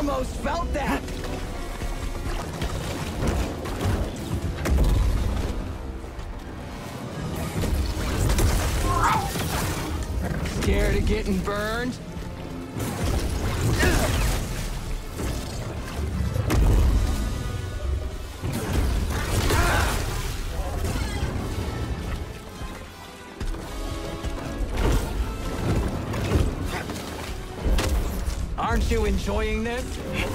almost felt that! Scared of getting burned? Aren't you enjoying this?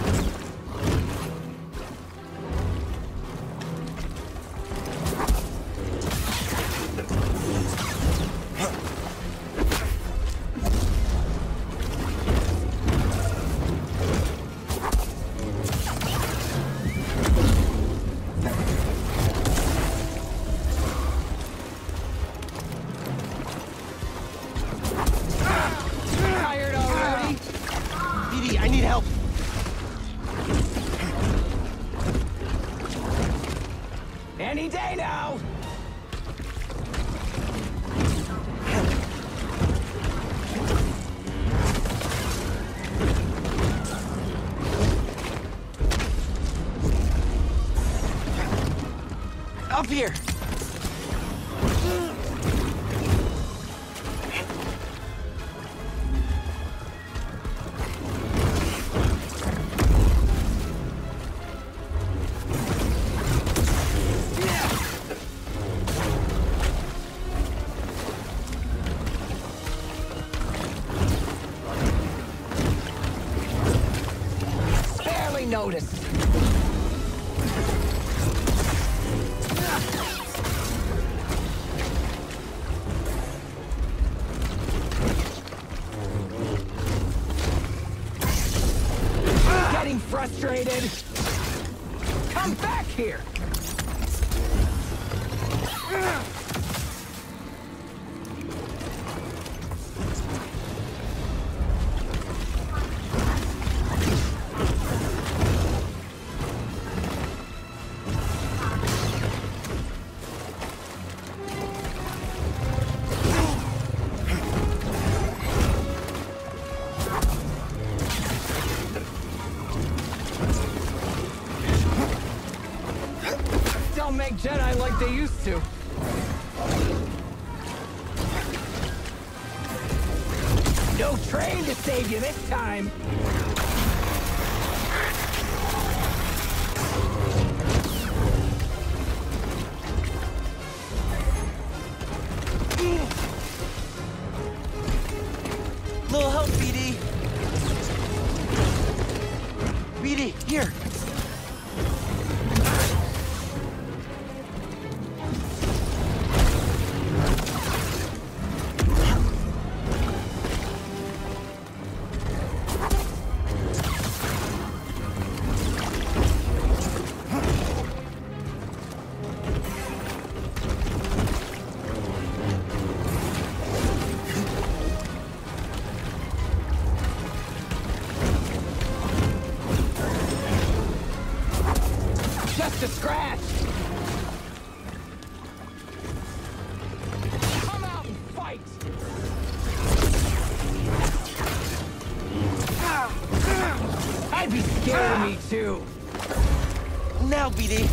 Tired already? BD, I need help. Any day now! Up here. Barely noticed. Getting frustrated? Come back here! Don't make Jedi like they used to. No train to save you this time. Little help, BD. BD, here. Just a scratch. Come out and fight. I'd be scared of me too. Now, BD.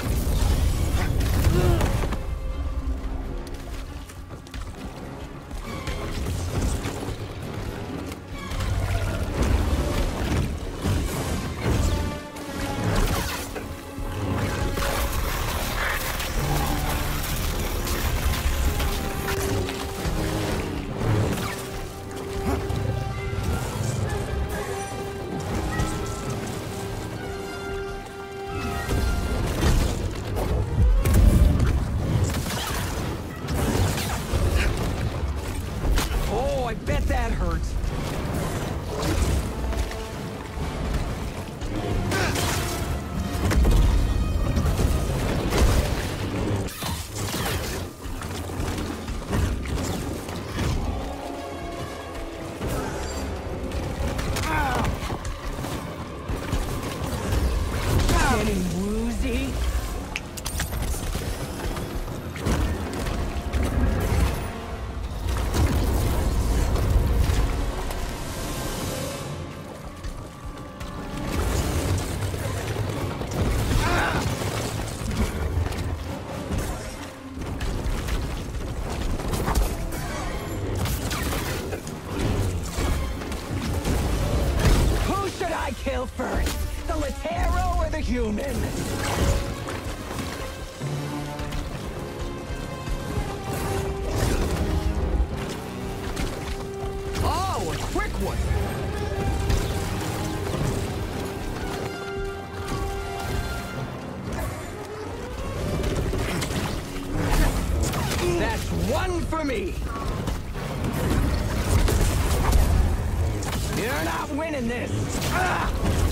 kill first? The Latero or the human? Oh, a quick one! That's one for me! You're not winning this! Ah!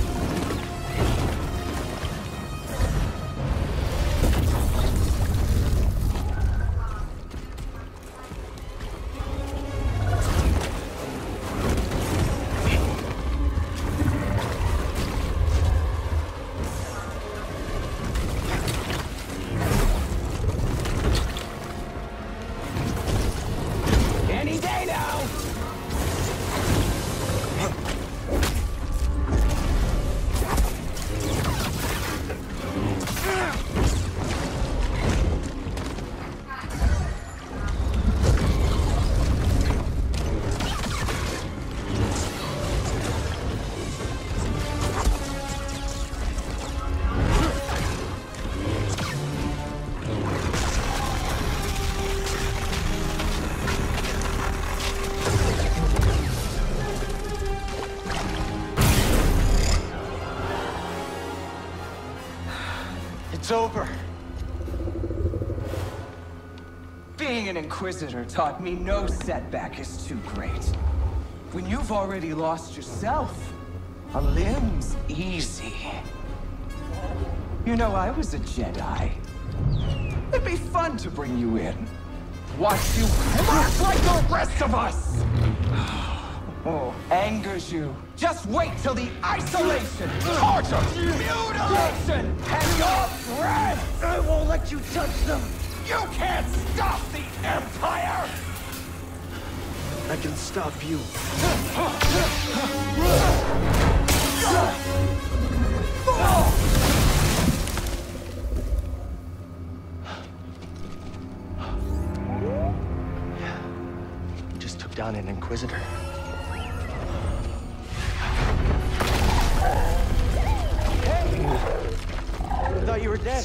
Any day now! It's over. Being an Inquisitor taught me no setback is too great. When you've already lost yourself, a limb's easy. You know, I was a Jedi. It'd be fun to bring you in. Watch you crack like the rest of us! Oh, angers you. Just wait till the isolation, torture, mutilation, and your breath! I won't let you touch them. You can't stop the Empire! I can stop you. You just took down an Inquisitor. Hey! I thought you were dead.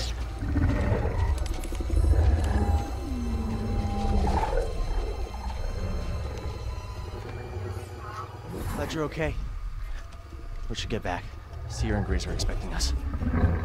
Glad you're okay. We should get back. Seer and Grease are expecting us.